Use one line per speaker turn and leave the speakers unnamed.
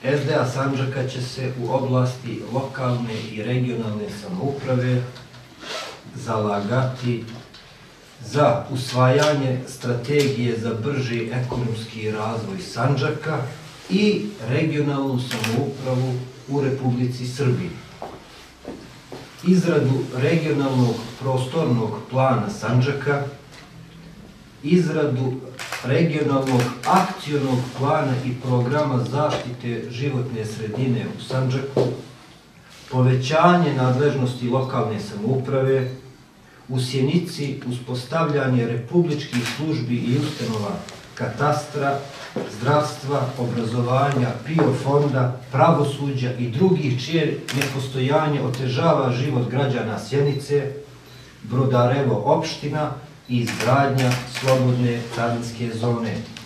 SDA Sandžaka će se u oblasti lokalne i regionalne samouprave zalagati za usvajanje strategije za brži ekonomski razvoj Sandžaka i regionalnu samoupravu u Republici Srbiji. Izradu regionalnog prostornog plana Sandžaka, izradu regionalnog akcionog plana i programa zaštite životne sredine u Sandžaku, povećanje nadležnosti lokalne samouprave, u Sjenici uspostavljanje republičkih službi i ustanova katastra, zdravstva, obrazovanja, PIO fonda, pravosuđa i drugih čije nepostojanje otežava život građana Sjenice, Brodarevo opština i izgradnja slobodne carinske zone.